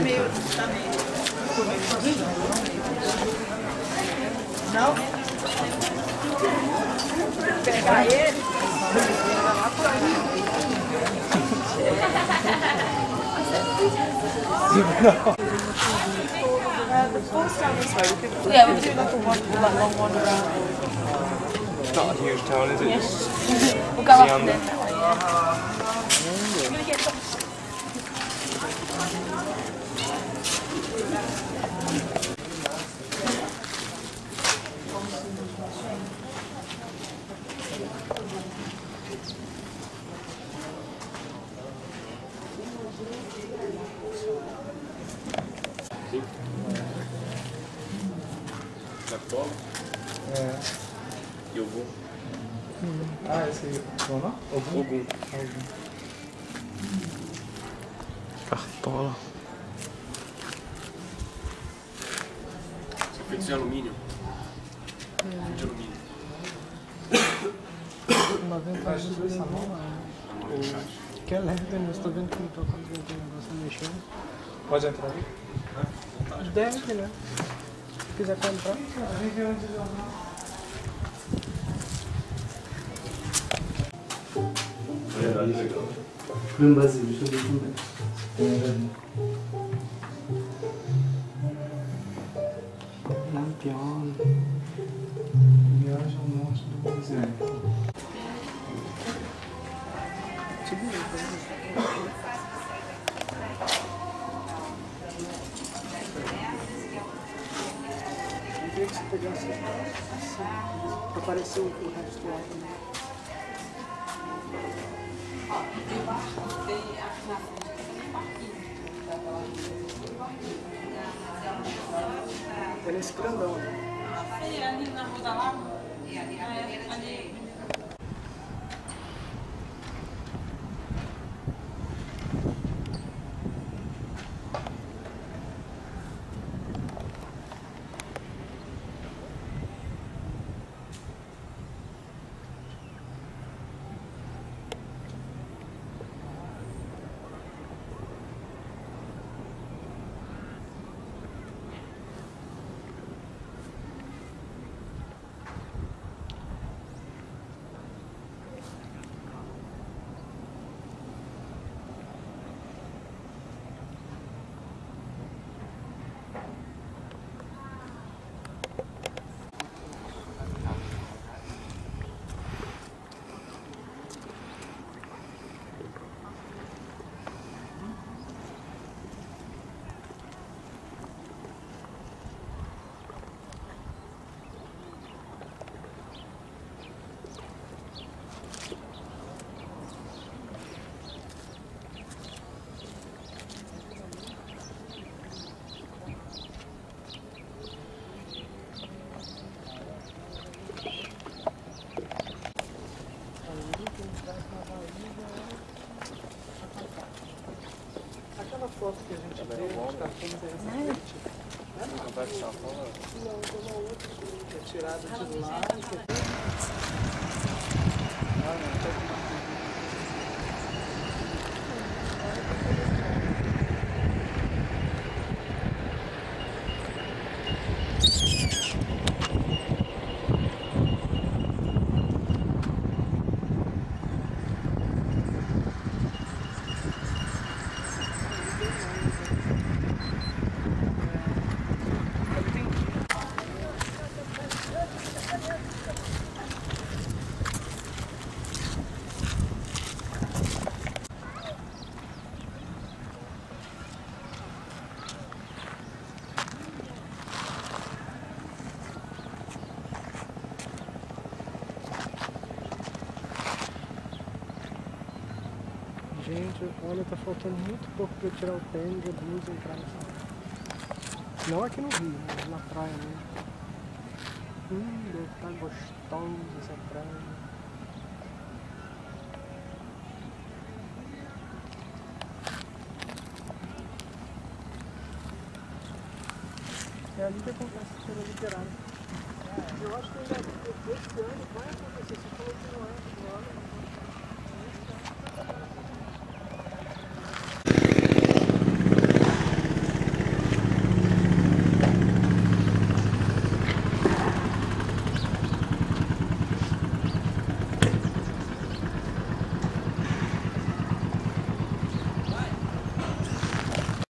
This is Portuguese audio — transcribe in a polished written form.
meio... Não? Pegar ele? Yeah, we're doing like a long one around. It's not a huge town, is it? Yes. We'll go up and then that way, yeah. I'm gonna get some. Da cola? É. E Ogum? Ah, esse aí. Qual não? Ogum. Cartola. São feitos de alumínio. De alumínio. 90 anos de sabão lá. Que é leve, né? Eu estou vendo que não estou conseguindo o negócio mexendo. Pode entrar aí? Deve, né? Se quiser comprar, vive onde jornal. Creme Brasil, deixa eu ver também. Lampião. Viagem ao norte do Brasil. Eu queria que você pegasse assim, para aparecer o resto lá também. É nesse grandão, né? Ali na rua da Lava? Ali. Aquela foto que a gente vê, os cartões é essa frente. Não, vai de São Paulo? Não, tem uma outra que é tirada de lá. Ah, não, tá aqui. Gente, olha, tá faltando muito pouco pra eu tirar o tênis, a blusa e entrar nessa água. Não aqui no Rio, mas na praia mesmo. Deve estar gostoso essa praia. É ali que acontece a feira literária. Eu acho que ainda esse ano vai acontecer, você falou que não é,